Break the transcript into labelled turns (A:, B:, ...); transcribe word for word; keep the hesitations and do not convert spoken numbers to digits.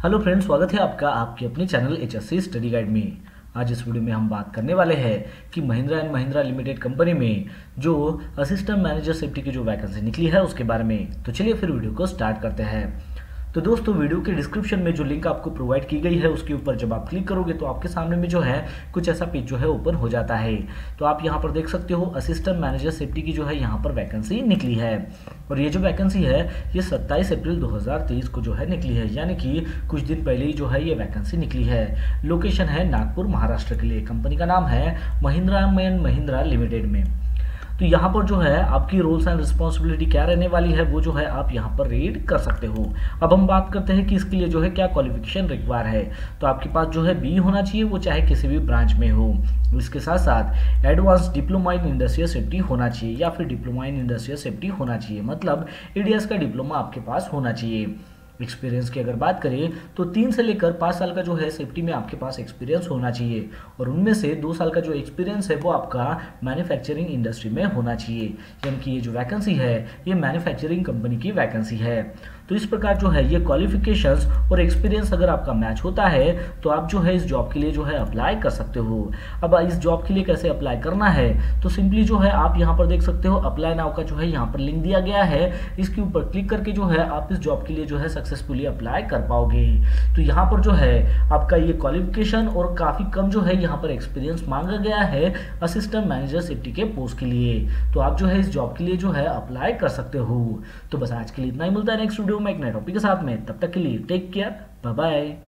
A: Hello friends, स्वागत है आपका आपके अपने चैनल एचएससी स्टडी गाइड में। आज इस वीडियो में हम बात करने वाले हैं कि Mahindra and Mahindra limited company में जो असिस्टेंट मैनेजर सेफ्टी की जो वैकेंसी निकली है उसके बारे में। तो चलिए फिर वीडियो को स्टार्ट करते हैं। तो दोस्तों, वीडियो के डिस्क्रिप्शन में जो लिंक आपको प्रोवाइड की गई है उसके ऊपर जब आप क्लिक करोगे तो आपके सामने में जो है कुछ ऐसा पेज जो है ओपन हो जाता है। तो आप यहाँ पर देख सकते हो असिस्टेंट मैनेजर सेफ्टी की जो है यहाँ पर वैकेंसी निकली है। और ये जो वैकेंसी है ये सत्ताईस अप्रैल दो हज़ार तेईस को जो है निकली है, यानी कि कुछ दिन पहले ही जो है ये वैकेंसी निकली है। लोकेशन है नागपुर, महाराष्ट्र के लिए। कंपनी का नाम है महिंद्रा एंड महिंद्रा लिमिटेड में। तो यहाँ पर जो है आपकी रोल्स एंड रिस्पॉन्सिबिलिटी क्या रहने वाली है वो जो है आप यहाँ पर रीड कर सकते हो। अब हम बात करते हैं कि इसके लिए जो है क्या क्वालिफिकेशन रिक्वायर है। तो आपके पास जो है बी होना चाहिए, वो चाहे किसी भी ब्रांच में हो। इसके साथ साथ advance diploma in industrial safety होना चाहिए या फिर डिप्लोमा इन इंडस्ट्रियल सेफ्टी होना चाहिए, मतलब एडीएस का डिप्लोमा आपके पास होना चाहिए। एक्सपीरियंस की अगर बात करें तो तीन से लेकर पाँच साल का जो है सेफ्टी में आपके पास एक्सपीरियंस होना चाहिए, और उनमें से दो साल का जो एक्सपीरियंस है वो आपका मैन्युफैक्चरिंग इंडस्ट्री में होना चाहिए। यानी कि ये जो वैकेंसी है ये मैन्युफैक्चरिंग कंपनी की वैकेंसी है। तो इस प्रकार जो है ये क्वालिफिकेशंस और एक्सपीरियंस अगर आपका मैच होता है तो आप जो है इस जॉब के लिए जो है अप्लाई कर सकते हो। अब इस जॉब के लिए कैसे अप्लाई करना है, तो सिंपली जो है आप यहाँ पर देख सकते हो अप्लाई नाउ का जो है यहाँ पर लिंक दिया गया है। इसके ऊपर क्लिक करके जो है आप इस जॉब के लिए जो है सक्सेसफुली अप्लाई कर पाओगे। तो यहाँ पर जो है आपका ये क्वालिफिकेशन और काफ़ी कम जो है यहाँ पर एक्सपीरियंस मांगा गया है असिस्टेंट मैनेजर सेफ्टी के पोस्ट के लिए। तो आप जो है इस जॉब के लिए जो है अप्लाई कर सकते हो। तो बस आज के लिए इतना ही, मिलता है नेक्स्ट वीडियो में एक नए टॉपिक के साथ में। तब तक के लिए टेक केयर, बाय बाय।